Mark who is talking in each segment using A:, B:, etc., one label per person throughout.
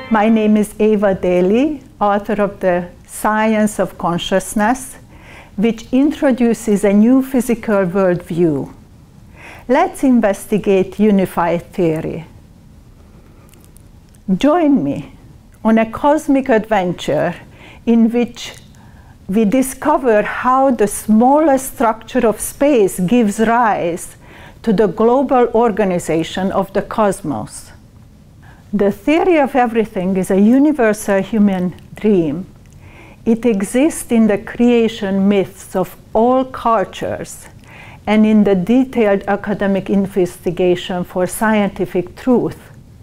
A: My name is Eva Daly, author of The Science of Consciousness, which introduces a new physical worldview. Let's investigate unified theory. Join me on a cosmic adventure in which we discover how the smallest structure of space gives rise to the global organization of the cosmos. The theory of everything is a universal human dream. It exists in the creation myths of all cultures and in the detailed academic investigation for scientific truth.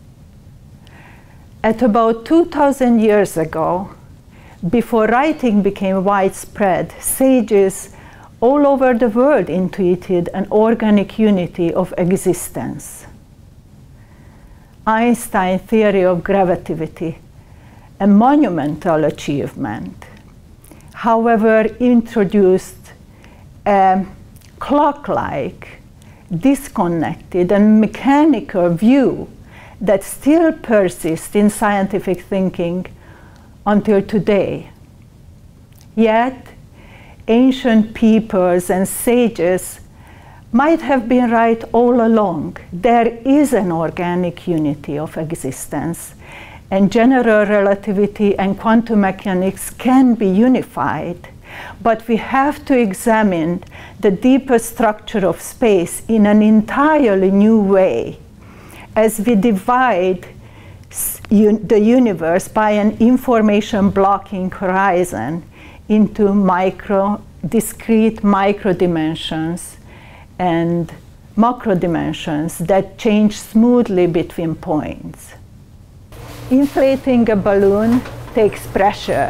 A: At about 2,000 years ago, before writing became widespread, sages all over the world intuited an organic unity of existence. Einstein's theory of relativity, a monumental achievement, however, introduced a clock-like, disconnected, and mechanical view that still persists in scientific thinking until today. Yet, ancient peoples and sages might have been right all along. There is an organic unity of existence, and general relativity and quantum mechanics can be unified. But we have to examine the deeper structure of space in an entirely new way, as we divide the universe by an information blocking horizon into discrete micro dimensions and macro dimensions that change smoothly between points. Inflating a balloon takes pressure.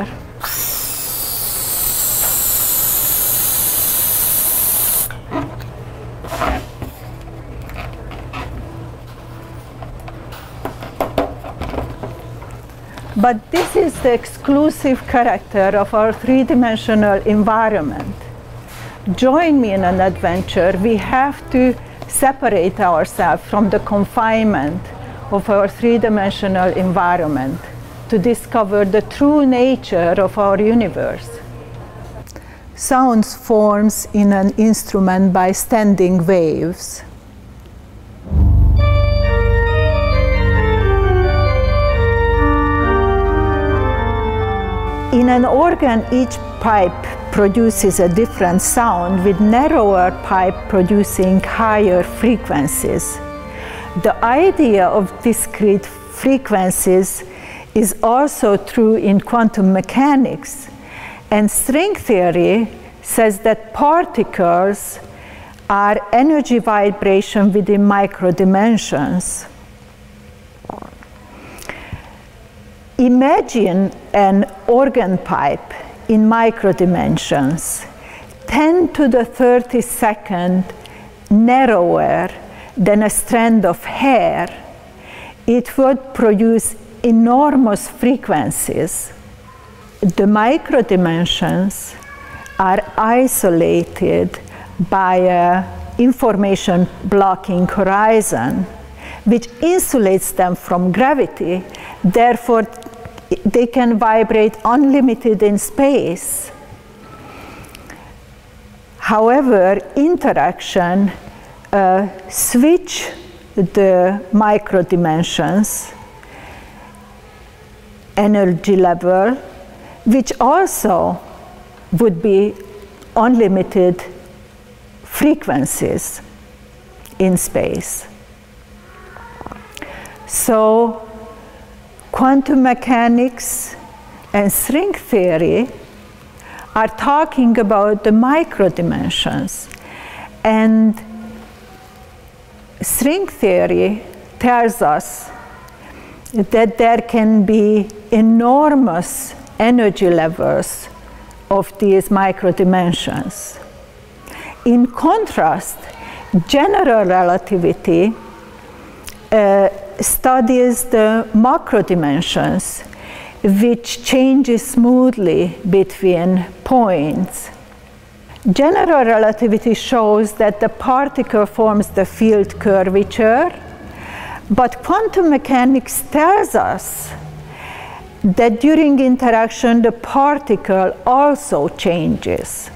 A: But this is the exclusive character of our three-dimensional environment. Join me in an adventure. We have to separate ourselves from the confinement of our three-dimensional environment to discover the true nature of our universe. Sound forms in an instrument by standing waves. In an organ, each pipe produces a different sound, with narrower pipe producing higher frequencies. The idea of discrete frequencies is also true in quantum mechanics, and string theory says that particles are energy vibration within micro dimensions. Imagine an organ pipe in micro dimensions, 10 to the 32nd narrower than a strand of hair. It would produce enormous frequencies. The micro dimensions are isolated by an information blocking horizon, which insulates them from gravity. Therefore, they can vibrate unlimited in space. However, interaction switch the micro dimensions energy level, which also would be unlimited frequencies in space. So, quantum mechanics and string theory are talking about the micro dimensions, and string theory tells us that there can be enormous energy levels of these micro dimensions. In contrast, general relativity studies the macro dimensions, which changes smoothly between points. General relativity shows that the particle forms the field curvature, but quantum mechanics tells us that during interaction the particle also changes.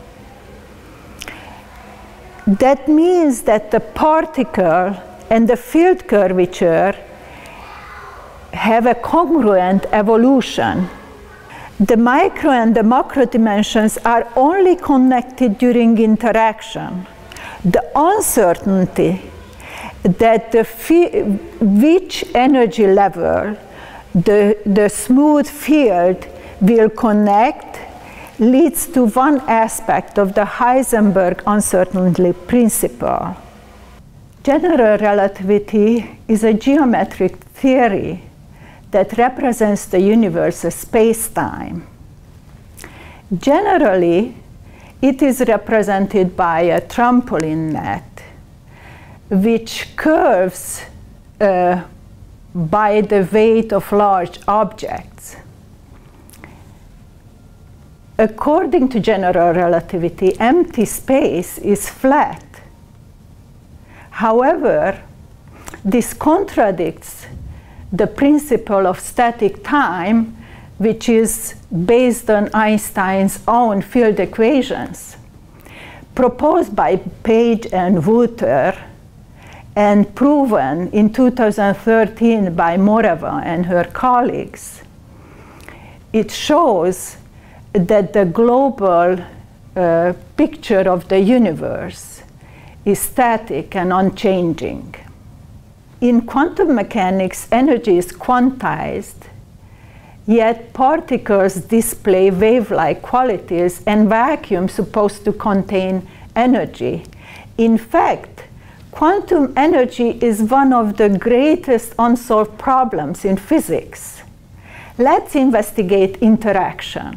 A: That means that the particle and the field curvature have a congruent evolution. The micro and the macro dimensions are only connected during interaction. The uncertainty that which energy level the smooth field will connect leads to one aspect of the Heisenberg uncertainty principle. General relativity is a geometric theory that represents the universe as space-time. Generally, it is represented by a trampoline net, which curves by the weight of large objects. According to general relativity, empty space is flat. However, this contradicts the principle of static time, which is based on Einstein's own field equations, proposed by Page and Wouter, and proven in 2013 by Moreva and her colleagues. It shows that the global picture of the universe is static and unchanging. In quantum mechanics, energy is quantized, yet particles display wave-like qualities, and vacuum is supposed to contain energy. In fact, quantum energy is one of the greatest unsolved problems in physics. Let's investigate interaction.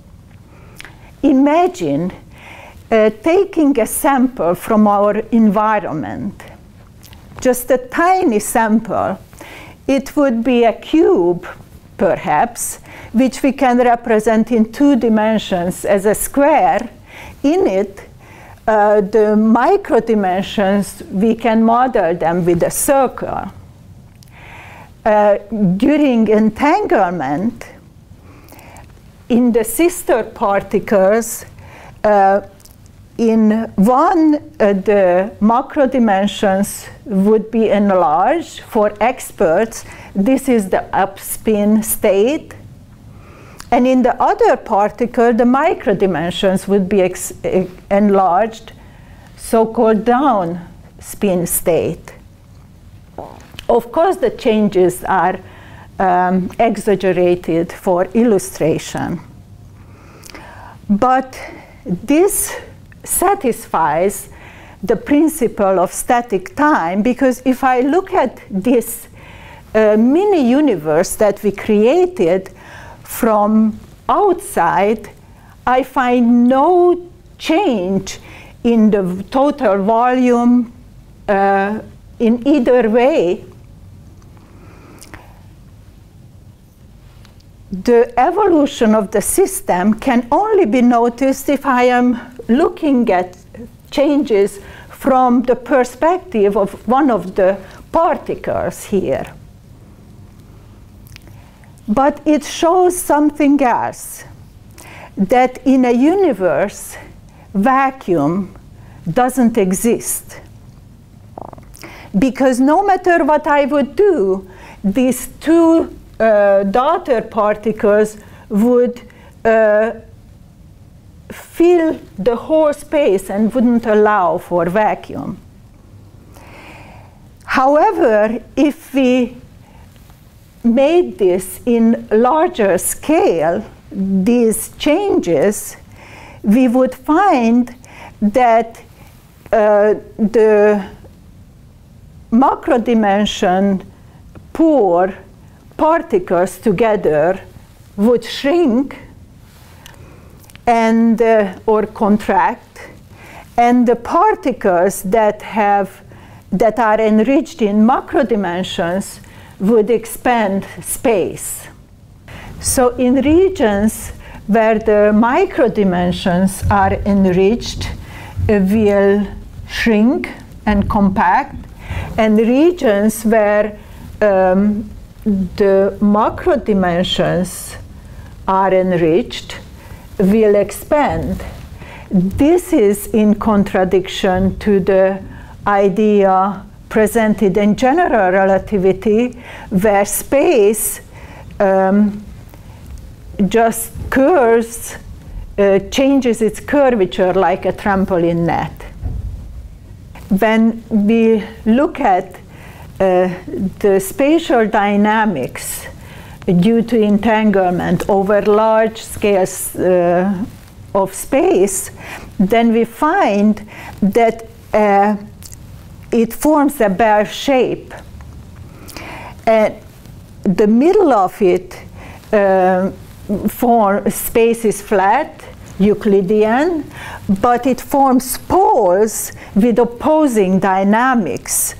A: Imagine taking a sample from our environment, just a tiny sample. It would be a cube, perhaps, which we can represent in 2 dimensions as a square. In it, the micro dimensions, we can model them with a circle. During entanglement, in the sister particles, in one, the macro dimensions would be enlarged. For experts, this is the upspin state. And in the other particle, the micro dimensions would be enlarged, so-called down spin state. Of course, the changes are exaggerated for illustration. But this satisfies the principle of static time, because if I look at this mini universe that we created from outside, I find no change in the total volume in either way. The evolution of the system can only be noticed if I am looking at changes from the perspective of one of the particles here. But it shows something else, that in a universe, vacuum doesn't exist. Because no matter what I would do, these 2 daughter particles would fill the whole space and wouldn't allow for vacuum. However, if we made this in larger scale, these changes, we would find that the macro dimension poor particles together would shrink and or contract, and the particles that are enriched in macro dimensions would expand space. So in regions where the micro dimensions are enriched, will shrink and compact, and regions where the macro dimensions are enriched, will expand. This is in contradiction to the idea presented in general relativity, where space just curves, changes its curvature like a trampoline net. When we look at the spatial dynamics due to entanglement over large scales of space, then we find that it forms a bear shape. And the middle of it, space is flat, Euclidean, but it forms poles with opposing dynamics,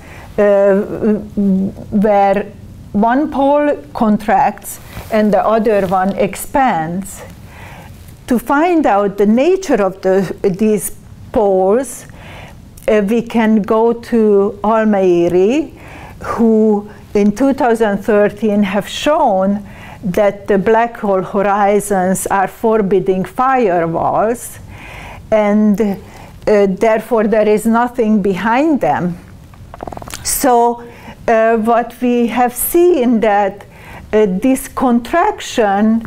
A: where one pole contracts and the other one expands. To find out the nature of these poles, we can go to Almeiri, who in 2013 have shown that the black hole horizons are forbidding firewalls, and therefore there is nothing behind them. So what we have seen that this contraction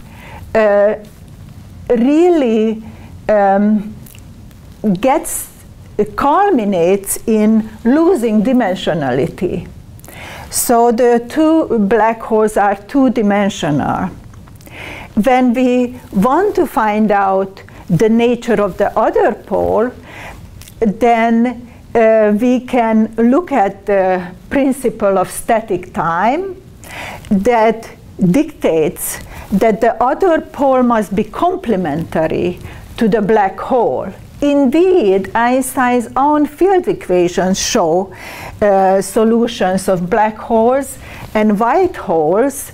A: really culminates in losing dimensionality. So the two black holes are two-dimensional. When we want to find out the nature of the other pole, then we can look at the principle of static time that dictates that the other pole must be complementary to the black hole. Indeed, Einstein's own field equations show solutions of black holes and white holes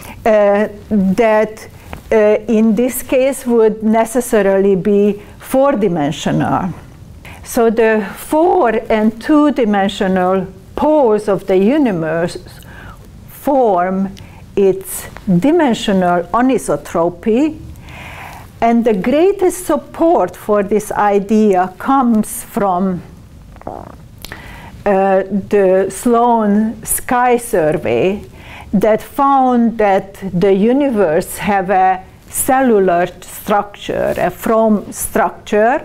A: that in this case would necessarily be four-dimensional. So the four- and two-dimensional poles of the universe form its dimensional anisotropy, and the greatest support for this idea comes from the Sloan Sky Survey that found that the universe have a cellular structure, a from structure.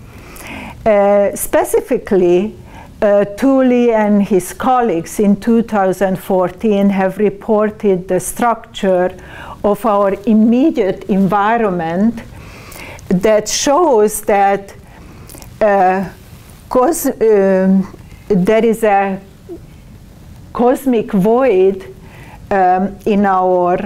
A: Specifically, Thule and his colleagues in 2014 have reported the structure of our immediate environment that shows that there is a cosmic void in our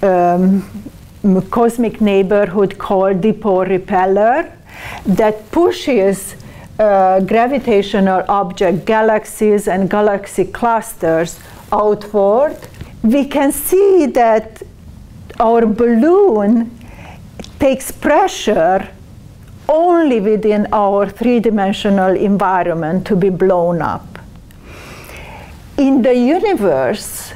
A: cosmic neighborhood called dipole repeller that pushes gravitational object galaxies and galaxy clusters outward. We can see that our balloon takes pressure only within our three-dimensional environment to be blown up. In the universe,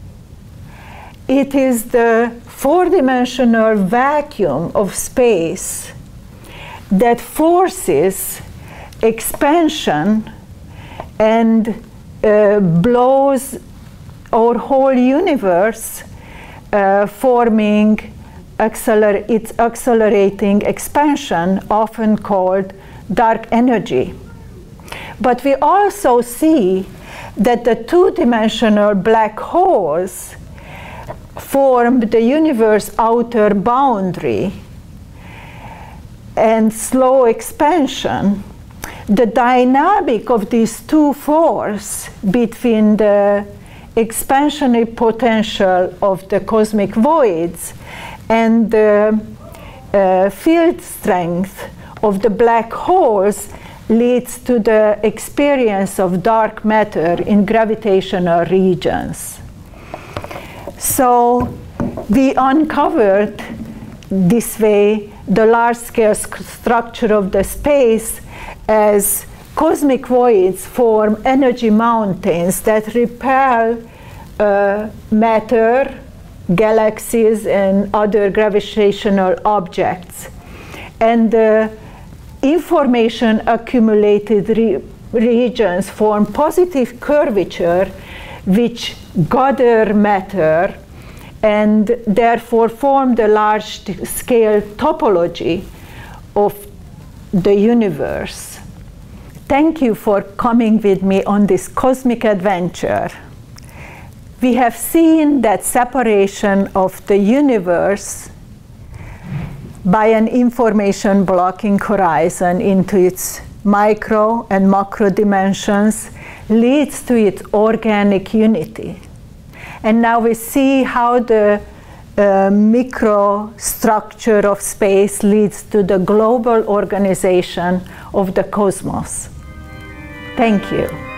A: it is the four-dimensional vacuum of space that forces expansion and blows our whole universe, forming its accelerating expansion, often called dark energy. But we also see that the two-dimensional black holes form the universe's outer boundary and slow expansion. The dynamic of these two forces between the expansionary potential of the cosmic voids and the field strength of the black holes leads to the experience of dark matter in gravitational regions. So we uncovered this way the large-scale structure of the space as cosmic voids form energy mountains that repel matter, galaxies, and other gravitational objects. And the information accumulated regions form positive curvature which gather matter and therefore form the large-scale topology of the universe. Thank you for coming with me on this cosmic adventure. We have seen that separation of the universe by an information blocking horizon into its micro and macro dimensions leads to its organic unity. And now we see how the microstructure of space leads to the global organization of the cosmos. Thank you.